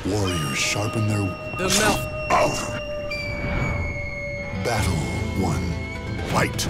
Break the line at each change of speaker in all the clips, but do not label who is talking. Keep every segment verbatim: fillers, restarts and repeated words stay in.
Warriors sharpen their...
The mouth.
Battle one. Fight.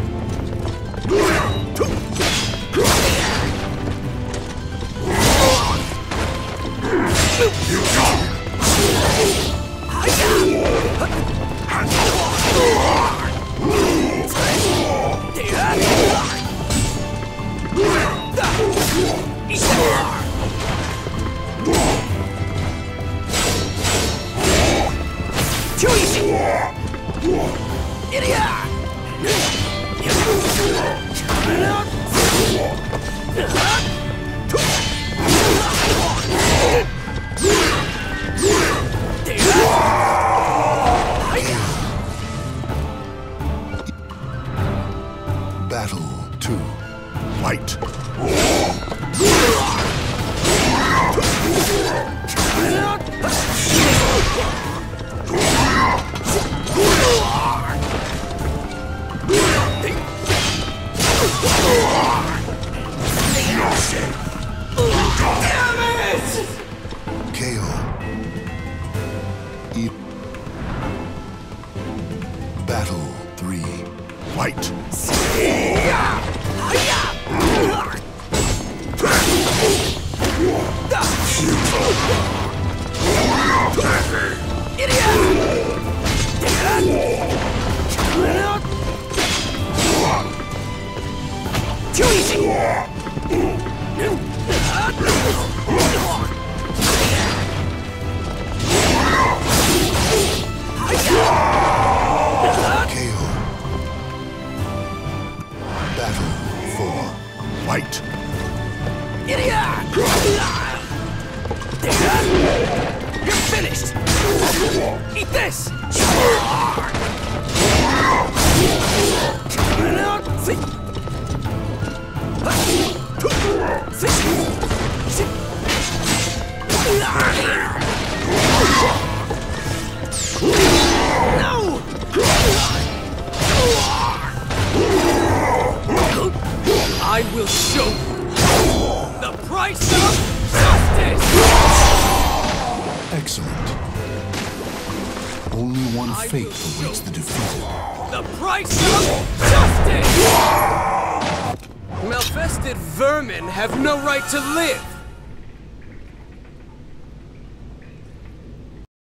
Too easy! Idiot!
Battle two. Fight. K O. E Battle three. Fight.
Too easy!
K O. Battle four. Fight.
Idiot! You're finished! Eat this! No! I will show you the price of justice!
Excellent. Only one
I
fate
will
awaits the defeated.
The price of justice! Malfested vermin have no right to live!